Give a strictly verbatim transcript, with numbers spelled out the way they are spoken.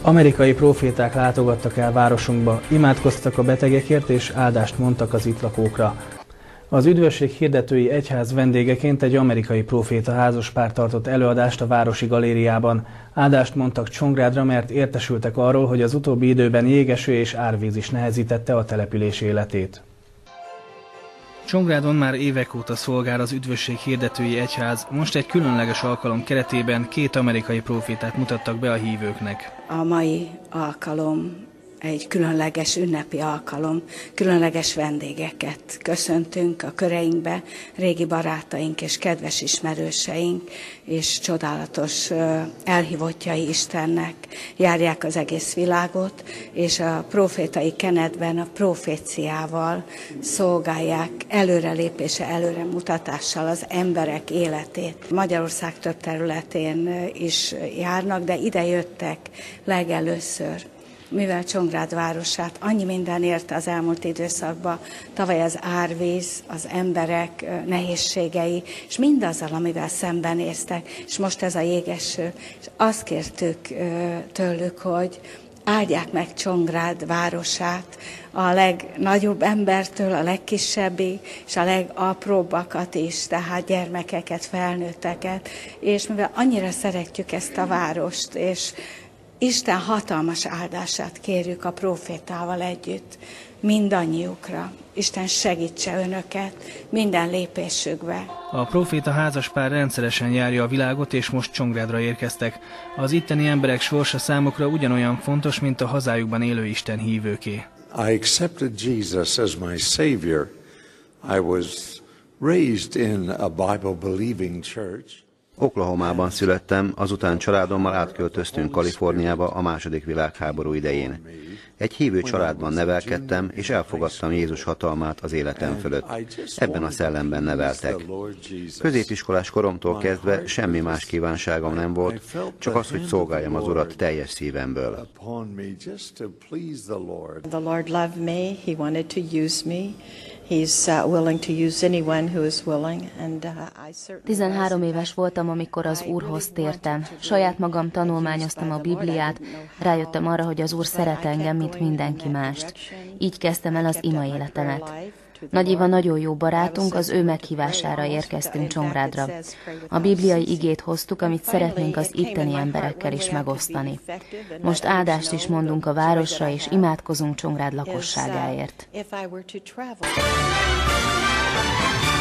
Amerikai próféták látogattak el városunkba, imádkoztak a betegekért és áldást mondtak az itt lakókra. Az Üdvösség Hirdetői Egyház vendégeként egy amerikai próféta házaspár tartott előadást a Városi Galériában. Áldást mondtak Csongrádra, mert értesültek arról, hogy az utóbbi időben jégeső és árvíz is nehezítette a település életét. Csongrádon már évek óta szolgál az Üdvösség Hirdetői Egyház, most egy különleges alkalom keretében két amerikai prófétát mutattak be a hívőknek. A mai alkalom egy különleges ünnepi alkalom, különleges vendégeket köszöntünk a köreinkbe, régi barátaink és kedves ismerőseink, és csodálatos elhívottjai Istennek járják az egész világot, és a profétai kenetben a proféciával szolgálják előrelépése, előremutatással az emberek életét. Magyarország több területén is járnak, de ide jöttek legelőször, mivel Csongrád városát annyi minden érte az elmúlt időszakban, tavaly az árvíz, az emberek nehézségei, és mindazzal, amivel szembenéztek, és most ez a jégeső, és azt kértük tőlük, hogy áldják meg Csongrád városát, a legnagyobb embertől a legkisebbig, és a legapróbbakat is, tehát gyermekeket, felnőtteket, és mivel annyira szeretjük ezt a várost, és Isten hatalmas áldását kérjük a prófétával együtt mindannyiukra. Isten segítse önöket minden lépésükbe. A próféta házaspár rendszeresen járja a világot, és most Csongrádra érkeztek. Az itteni emberek sorsa számukra ugyanolyan fontos, mint a hazájukban élő Isten hívőké. I accepted Jesus as my savior. I was raised in a Bible-believing church. Oklahomában születtem, azután családommal átköltöztünk Kaliforniába a második világháború idején. Egy hívő családban nevelkedtem, és elfogadtam Jézus hatalmát az életem fölött. Ebben a szellemben neveltek. Középiskolás koromtól kezdve semmi más kívánságom nem volt, csak az, hogy szolgáljam az Urat teljes szívemből. The Lord loved me, He wanted to use me. He's uh, willing to use anyone who is willing, and uh, I certainly. tizenhárom éves voltam, amikor az Úrhoz tértem. Saját magam tanulmányoztam a Bibliát, rájöttem arra, hogy az Úr szeret engem, mint mindenki mást. Így kezdtem el az ima életemet. Nagy Éva nagyon jó barátunk, az ő meghívására érkeztünk Csongrádra. A bibliai igét hoztuk, amit szeretnénk az itteni emberekkel is megosztani. Most áldást is mondunk a városra, és imádkozunk Csongrád lakosságáért.